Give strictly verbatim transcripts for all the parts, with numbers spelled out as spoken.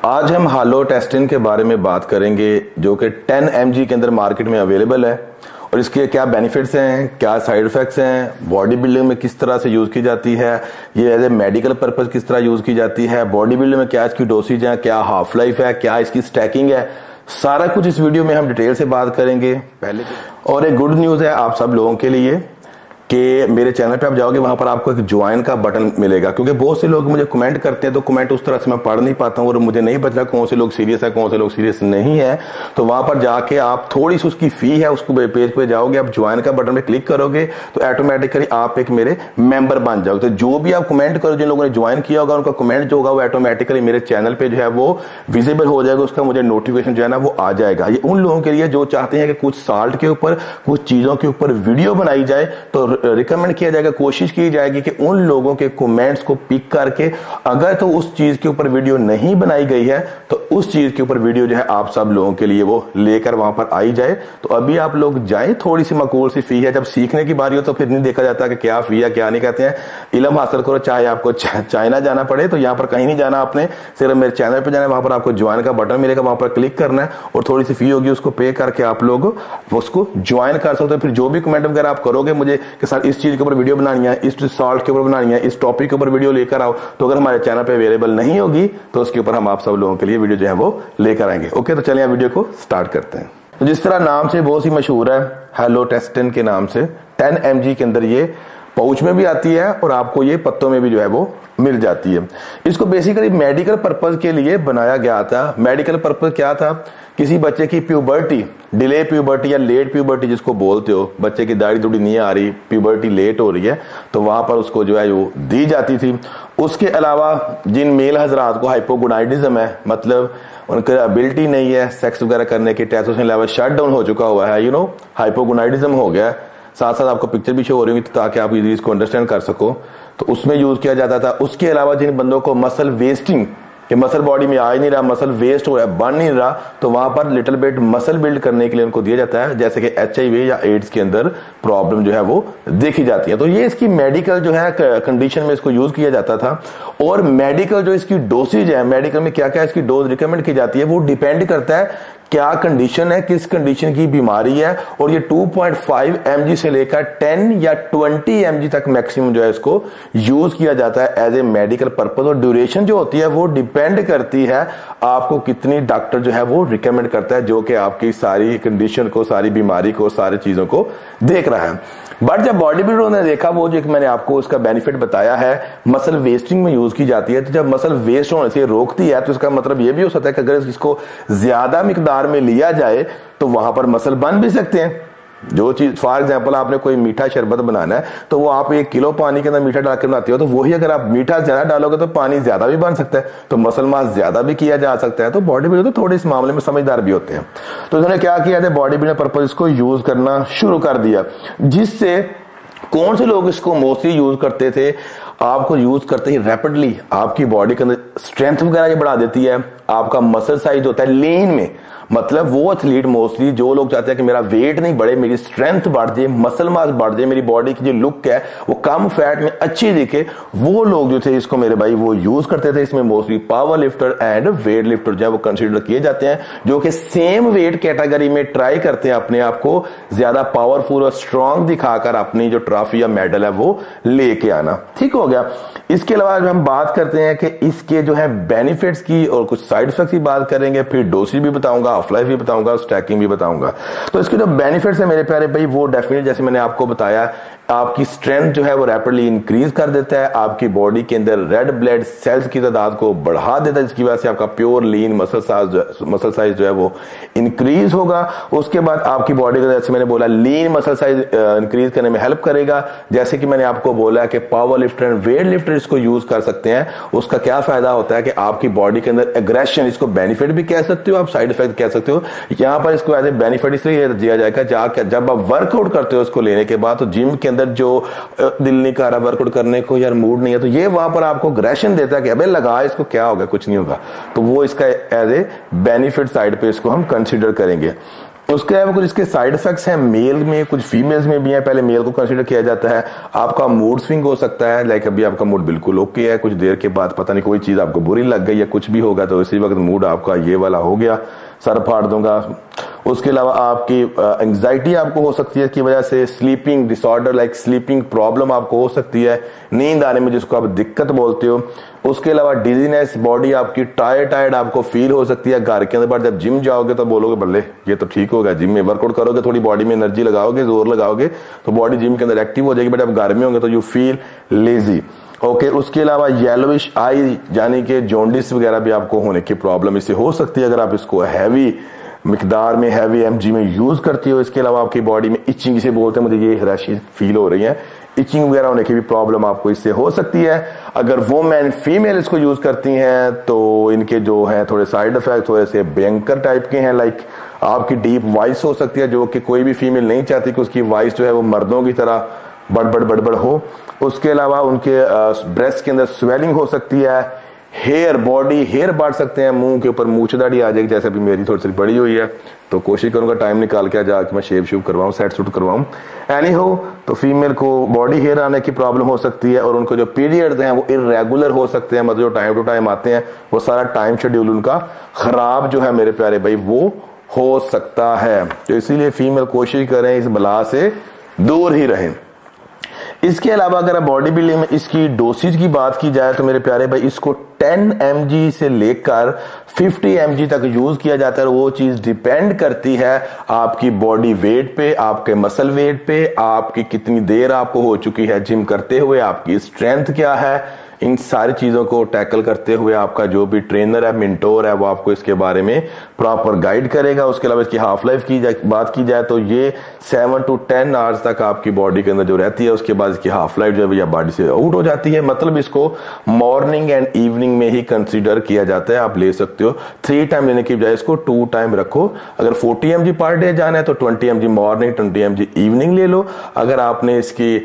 आज हम हालोटेस्टिन के बारे में बात करेंगे जो कि टेन एम जी के अंदर मार्केट में अवेलेबल है और इसके क्या बेनिफिट्स हैं, क्या साइड इफेक्ट्स हैं, बॉडी बिल्डिंग में किस तरह से यूज की जाती है, ये एज ए मेडिकल पर्पज किस तरह यूज की जाती है, बॉडी बिल्डिंग में क्या इसकी डोसेज है, क्या हाफ लाइफ है, क्या इसकी स्टैकिंग है, सारा कुछ इस वीडियो में हम डिटेल से बात करेंगे। पहले और एक गुड न्यूज है आप सब लोगों के लिए कि मेरे चैनल पे आप जाओगे वहां पर आपको एक ज्वाइन का बटन मिलेगा, क्योंकि बहुत से लोग मुझे कमेंट करते हैं तो कमेंट उस तरह से मैं पढ़ नहीं पाता हूं और मुझे नहीं पता कौन से लोग सीरियस है कौन से लोग सीरियस नहीं है। तो वहां पर जाके आप थोड़ी सी उसकी फी है उसको पेज पे जाओगे, आप ज्वाइन का बटन पे क्लिक करोगे तो ऑटोमेटिकली आप एक मेरे मेंबर बन जाओगे। तो जो भी आप कमेंट करो, जिन लोगों ने ज्वाइन किया होगा उनका कमेंट जो होगा वो ऑटोमेटिकली मेरे चैनल पे जो है वो विजिबल हो जाएगा, उसका मुझे नोटिफिकेशन जो है ना वो आ जाएगा। ये उन लोगों के लिए जो चाहते हैं कि कुछ साल्ट के ऊपर कुछ चीजों के ऊपर वीडियो बनाई जाए, तो रिकमेंड किया जाएगा, कोशिश की जाएगी कि उन लोगों के कमेंट्स को पिक करके अगर तो उस चीज के ऊपर वीडियो नहीं बनाई गई है तो उस चीज के ऊपर वीडियो जो है आप सब लोगों के लिए वो लेकर वहां पर आई जाए। तो अभी आप लोग जाएं, थोड़ी सी माकूल सी फी है, जब सीखने की बारी हो तो फिर नहीं देखा जाता कि क्या फी है क्या नहीं। कहते हैं इल्म हासिल करो चाहे आपको चाइना जाना पड़े, तो यहाँ पर कहीं नहीं जाना, आपने सिर्फ मेरे चैनल पर जाना है, वहां पर आपको ज्वाइन का बटन मिलेगा, वहां पर क्लिक करना है और थोड़ी सी फी होगी उसको पे करके आप लोग उसको ज्वाइन कर सकते हो। फिर जो भी कमेंट वगैरह आप करोगे मुझे कि सर इस चीज के ऊपर वीडियो बनानी है, इस सॉल्ट के ऊपर बनानी है, इस टॉपिक के ऊपर वीडियो लेकर आओ, तो अगर हमारे चैनल पे अवेलेबल नहीं होगी तो उसके ऊपर हम आप सब लोगों के लिए वीडियो जो है वो लेकर आएंगे। ओके, तो चलिए वीडियो को स्टार्ट करते हैं। तो जिस तरह नाम से बहुत ही मशहूर है हालोटेस्टिन के नाम से, टेन एम जी के अंदर ये पाउच में भी आती है और आपको ये पत्तों में भी जो है वो मिल जाती है। इसको बेसिकली मेडिकल पर्पज के लिए बनाया गया था। मेडिकल पर्पज क्या था, किसी बच्चे की प्यूबर्टी, डिले प्यूबर्टी या लेट प्यूबर्टी जिसको बोलते हो, बच्चे की दाढ़ी दूढ़ी नहीं आ रही, प्यूबर्टी लेट हो रही है, तो वहां पर उसको जो है वो दी जाती थी। उसके अलावा जिन मेल हजरात को हाइपोगोनाइडिज्म है, मतलब उनकी एबिलिटी नहीं है सेक्स वगैरह करने की, टेस्टोस्टेरोन लेवल शट डाउन हो चुका हुआ है, यू नो हाइपोगोनाइडिज्म हो गया है, साथ साथ आपको पिक्चर भी शो हो रही होगी ताकि आप इस को अंडरस्टैंड कर सको, तो उसमें यूज किया जाता था। उसके अलावा जिन बंदों को मसल वेस्टिंग, कि मसल बॉडी में आ ही नहीं रहा, मसल वेस्ट हो रहा है, बन नहीं रहा, तो वहां पर लिटिल बिट मसल बिल्ड करने के लिए उनको दिया जाता है, जैसे कि एच आई वी या एड्स के अंदर प्रॉब्लम जो है वो देखी जाती है। तो ये इसकी मेडिकल जो है कंडीशन में इसको यूज किया जाता था। और मेडिकल जो इसकी डोसेज है, मेडिकल में क्या क्या इसकी डोज रिकमेंड की जाती है, वो डिपेंड करता है क्या कंडीशन है, किस कंडीशन की बीमारी है। और ये two point five M G से लेकर टेन या ट्वेंटी एम जी तक मैक्सिमम जो है इसको यूज किया जाता है एज ए मेडिकल पर्पज। और ड्यूरेशन जो होती है वो डिपेंड करती है आपको कितनी डॉक्टर जो है वो रिकमेंड करता है, जो कि आपकी सारी कंडीशन को, सारी बीमारी को, सारी चीजों को देख रहा है। बट जब बॉडी बिल्डरों ने देखा, वो जो मैंने आपको उसका बेनिफिट बताया है, मसल वेस्टिंग में यूज की जाती है, तो जब मसल वेस्ट होने से रोकती है तो इसका मतलब यह भी हो सकता है कि अगर इसको ज्यादा मिकदार में लिया जाए तो वहां पर मसल बन भी सकते हैं। जो चीज फॉर एग्जांपल आपने कोई मीठा शरबत बनाना है तो वो आप एक किलो पानी के अंदर मीठा डाल के बनाते हो, तो वही अगर आप मीठा ज्यादा डालोगे तो पानी ज्यादा भी बन सकता है, तो मसल मास ज्यादा भी किया जा सकता है। तो बॉडी बिल्डर तो थोड़े इस मामले में समझदार भी होते हैं। तो उन्होंने क्या किया था, बॉडी बिल्डर पर्पज इसको यूज करना शुरू कर दिया। जिससे कौन से लोग इसको मोस्टली यूज करते थे, आपको यूज करते ही रैपिडली आपकी बॉडी के अंदर स्ट्रेंथ वगैरह ये बढ़ा देती है, आपका मसल साइज होता है लीन में, मतलब वो एथलीट मोस्टली जो लोग चाहते हैं कि मेरा वेट नहीं बढ़े, मेरी स्ट्रेंथ बढ़ जाए, मसल मास बढ़ जाए, मेरी बॉडी की जो लुक है वो कम फैट में अच्छी दिखे, वो लोग जो थे इसको मेरे भाई वो यूज करते थे। इसमें mostly power lifter and weight lifter जो है वो कंसिडर किए जाते हैं, जो कि सेम वेट कैटेगरी में ट्राई करते हैं अपने आप को ज्यादा पावरफुल और स्ट्रांग दिखाकर अपनी जो ट्रॉफी या मेडल है वो लेके आना। ठीक हो गया। इसके अलावा हम बात करते हैं कि इसके जो है बेनिफिट्स की और कुछ साइड इफेक्ट्स की बात करेंगे, फिर डोसेज भी बताऊंगा, हाफ लाइफ भी बताऊंगा, स्टैकिंग भी बताऊंगा। तो इसके जो बेनिफिट्स है मेरे प्यारे भाई वो डेफिनेटली जैसे मैंने आपको बताया, आपकी स्ट्रेंथ जो है वो रैपिडली इंक्रीज कर देता है, आपकी बॉडी के अंदर रेड ब्लड सेल्स की तादाद को बढ़ा देता है, जिसकी वजह से आपका pure lean muscle size muscle size जो है वो इंक्रीज होगा। उसके बाद आपकी बॉडी का जैसे मैंने बोला लीन मसल साइज इंक्रीज करने में हेल्प करेगा। जैसे कि मैंने आपको बोला कि power lifter and weight lifter इसको यूज कर सकते हैं। उसका क्या फायदा होता है कि आपकी बॉडी के अंदर एग्रेशन, इसको बेनिफिट भी कह सकते हो आप, साइड इफेक्ट कह सकते हो। यहां पर इसको एज ए बेनिफिट इसलिए दिया जाएगा जब आप वर्कआउट करते हो इसको लेने के बाद, तो जिम के अंदर जो दिल नहीं कर रहा वर्कआउट करने को, यार मूड नहीं है, तो ये वहां पर आपको ग्रेशन देता है कि अबे लगा इसको, क्या होगा, कुछ नहीं होगा। तो वो इसका एज ए बेनिफिट साइड पे इसको हम कंसीडर करेंगे। उसके अलावा कुछ इसके साइड इफेक्ट्स हैं, मेल में कुछ फीमेल्स में भी हैं। पहले मेल को कंसीडर किया जाता है। आपका मूड स्विंग हो सकता है, लाइक अभी आपका मूड बिल्कुल ओके है, कुछ देर के बाद पता नहीं कोई चीज आपको बुरी लग गई या कुछ भी होगा तो इसी वक्त मूड आपका ये वाला हो गया, सर फाड़ दूंगा। उसके अलावा आपकी एंग्जाइटी आपको हो सकती है इसकी वजह से, sleeping disorder like sleeping problem आपको हो सकती है, नींद आने में जिसको आप दिक्कत बोलते हो। उसके अलावा डिजीनेस, बॉडी आपकी टायर्ड टायर्ड आपको फील हो सकती है। घर के अंदर पर जब जिम जाओगे तो बोलोगे बल्ले ये तो ठीक होगा, जिम में वर्कआउट करोगे, थोड़ी बॉडी में एनर्जी लगाओगे, जोर लगाओगे तो बॉडी जिम के अंदर एक्टिव हो जाएगी, बट अब घर में होंगे तो you feel lazy. Okay okay, उसके अलावा येलोविश आई यानी कि जॉन्डिस वगैरह भी आपको होने की प्रॉब्लम इससे हो सकती है अगर आप इसको हैवी मिकदार में हैवी एमजी में यूज करती हो। इसके अलावा आपकी बॉडी में इचिंग से बोलते हैं, मुझे ये रैशेस फील हो रही है, इचिंग वगैरह होने की भी प्रॉब्लम आपको इससे हो सकती है। अगर वो मैन फीमेल इसको यूज करती हैं तो इनके जो है थोड़े साइड इफेक्ट थोड़े से भयंकर टाइप के हैं, लाइक आपकी डीप वॉइस हो सकती है जो कि कोई भी फीमेल नहीं चाहती कि उसकी वॉइस जो है वो मर्दों की तरह बड़बड़ बड़बड़ हो। उसके अलावा उनके ब्रेस्ट के अंदर स्वेलिंग हो सकती है, हेयर बॉडी हेयर बढ़ सकते हैं, मुंह के ऊपर मूछ दाढ़ी आ जाएगी, जैसे अभी मेरी थोड़ी सी बड़ी हुई है तो कोशिश करूंगा टाइम निकाल के जाके मैं शेव शेव करवाऊं, सेट सूट करवाऊं। एनी हो तो फीमेल को बॉडी हेयर आने की प्रॉब्लम हो सकती है और उनको जो पीरियड्स हैं वो इरेगुलर हो सकते हैं, मतलब जो टाइम टू टाइम आते हैं वो सारा टाइम शेड्यूल उनका खराब जो है मेरे प्यारे भाई वो हो सकता है। तो इसीलिए फीमेल कोशिश करें इस बला से दूर ही रहें। इसके अलावा अगर बॉडी बिल्डिंग में इसकी डोसेज की बात की जाए तो मेरे प्यारे भाई इसको टेन एम जी से लेकर फिफ्टी एम जी तक यूज किया जाता है। वो चीज डिपेंड करती है आपकी बॉडी वेट पे, आपके मसल वेट पे, आपकी कितनी देर आपको हो चुकी है जिम करते हुए, आपकी स्ट्रेंथ क्या है। इन सारी चीजों को टैकल करते हुए आपका जो भी ट्रेनर है, मेंटोर है, वो आपको इसके बारे में प्रॉपर गाइड करेगा। उसके अलावा इसकी हाफ लाइफ की बात की जाए तो ये सेवन टू टेन आवर्स तक आपकी बॉडी के अंदर जो रहती है, उसके बाद इसकी हाफ लाइफ जो है या बॉडी से आउट हो जाती है। मतलब इसको मॉर्निंग एंड इवनिंग में ही कंसीडर किया जाता है। आप ले सकते हो थ्री टाइम लेने की बजाय इसको टू टाइम रखो। अगर forty M G per day जाना है तो twenty M G morning, twenty M G evening ले लो। अगर आपने इसकी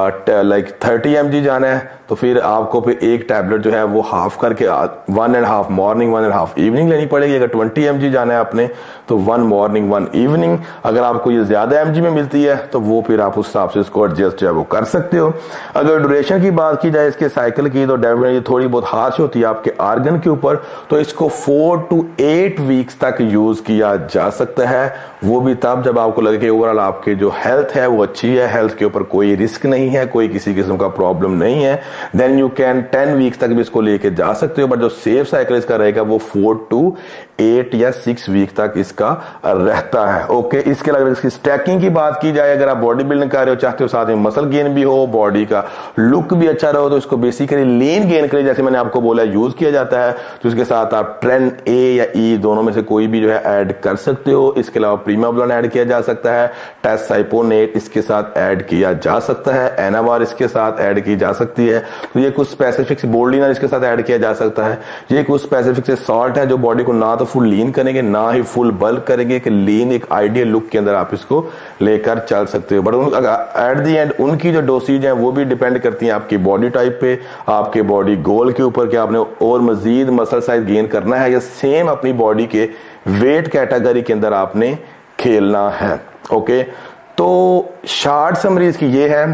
लाइक थर्टी एम जी जाना है तो फिर आपको फिर एक टैबलेट जो है वो हाफ करके one and half morning one and half evening लेनी पड़ेगी। अगर ट्वेंटी एम जी जाना है आपने तो वन मॉर्निंग वन इवनिंग। अगर आपको ये ज्यादा एमजी में मिलती है तो वो फिर आप उस हिसाब से इसको एडजस्ट जो है वो कर सकते हो। अगर ड्यूरेशन की बात की जाए इसके साइकिल की तो डेफिनेटली थोड़ी बहुत हार्श होती है आपके आर्गन के ऊपर, तो इसको फोर टू एट वीक्स तक यूज किया जा सकता है। वो भी तब जब आपको लगे कि ओवरऑल आपके जो हेल्थ है वो अच्छी है, हेल्थ के ऊपर कोई रिस्क नहीं है, कोई किसी किस्म का प्रॉब्लम नहीं है, then you can ten weeks तक भी इसको लेके जा सकते हो। बट जो सेफ साइकिल इसका रहेगा वो फोर टू एट या सिक्स वीक तक इसका रहता है। ओके, इसके अलावा इसकी स्टैकिंग की बात की जाए, अगर आप बॉडी बिल्डिंग कर रहे हो, चाहते हो साथ में मसल गेन भी हो, बॉडी का लुक भी अच्छा रहो, तो इसको बेसिकली लीन गेन के लिए जैसे मैंने आपको बोला यूज किया जाता है। तो इसके साथ आप ट्रेन ए या ई दोनों में से कोई भी जो है ऐड कर सकते हो। इसके अलावा प्रीमाब्लोन ऐड किया जा सकता है, टेस्टाइपोनेट इसके साथ ऐड किया जा सकता है, एनावार इसके साथ ऐड की जा सकती है। तो ये कुछ स्पेसिफिक बोल्डिनर इसके साथ ऐड किया जा सकता है। ये कुछ स्पेसिफिक से सॉल्ट है जो बॉडी को ना तो फुल लीन करेंगे ना ही फुल बल्क करेंगे, कि लीन एक आइडियल लुक के अंदर आप इसको लेकर चल सकते हो। बट एट द एंड उनकी जो डोसेज है वो भी डिपेंड करती है आपकी बॉडी टाइप पे, आपके बॉडी गोल के ऊपर कि आपने और मजीद मसल साइज गेन करना है या सेम अपनी बॉडी के वेट कैटेगरी के अंदर आपने खेलना है। ओके, तो शॉर्ट समरी इसकी ये है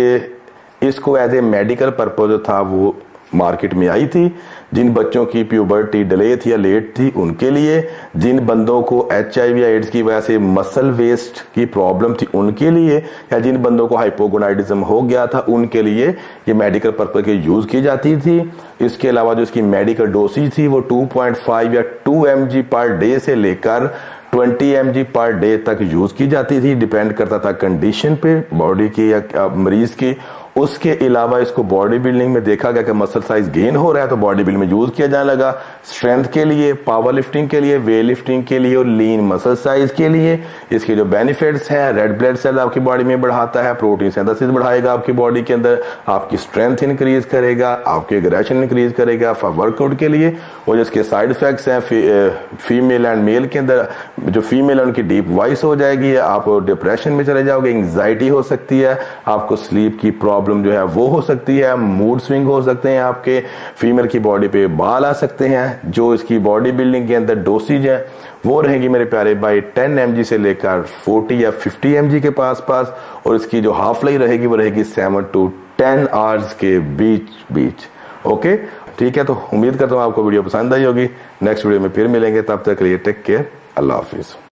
कि इसको एज ए मेडिकल पर्पज था वो मार्केट में आई थी। जिन बच्चों की प्यूबर्टी डिले थी या लेट थी उनके लिए, जिन बंदों को एच आई वी या एड्स की वजह से मसल वेस्ट की प्रॉब्लम थी उनके लिए, या जिन बंदों को हाइपोगोनाइडिज्म हो गया था उनके लिए ये मेडिकल पर्पज के यूज की जाती थी। इसके अलावा जो इसकी मेडिकल डोसेज थी वो टू पॉइंट फाइव या two M G per day से लेकर twenty M G per day तक यूज की जाती थी। डिपेंड करता था कंडीशन पे बॉडी की या मरीज की। उसके अलावा इसको बॉडी बिल्डिंग में देखा गया कि मसल साइज गेन हो रहा है तो बॉडी बिल्डिंग में यूज किया जाने लगा, स्ट्रेंथ के लिए, पावर लिफ्टिंग के लिए, वेट लिफ्टिंग के लिए और लीन मसल साइज के लिए। इसके जो बेनिफिट्स हैं, रेड ब्लड सेल आपकी बॉडी में बढ़ाता है, प्रोटीन सिंथेसिस बढ़ाएगा आपकी बॉडी के अंदर, आपकी स्ट्रेंथ इंक्रीज करेगा, आपके एग्रेशन इंक्रीज करेगा फॉर वर्कआउट के लिए। और जिसके साइड इफेक्ट्स हैं फी, फीमेल एंड मेल के अंदर, जो फीमेल है उनकी डीप वॉइस हो जाएगी, आप डिप्रेशन में चले जाओगे, एंग्जाइटी हो सकती है, आपको स्लीप की प्रॉब्लम प्रॉब्लम जो है वो हो सकती है, मूड स्विंग हो सकते हैं, आपके फीमेल की बॉडी पे बाल आ सकते हैं। जो इसकी बॉडी बिल्डिंग के अंदर डोसेज है वो रहेगी मेरे प्यारे भाई टेन एम जी से लेकर फोर्टी या फिफ्टी एम जी के पास पास, और इसकी जो हाफ लाइफ रहेगी वो रहेगी सेवन टू टेन आवर्स के बीच बीच। ओके ठीक है, तो उम्मीद करता हूँ आपको वीडियो पसंद आई होगी। नेक्स्ट वीडियो में फिर मिलेंगे, तब तक के लिए टेक केयर, अल्लाह हाफिज।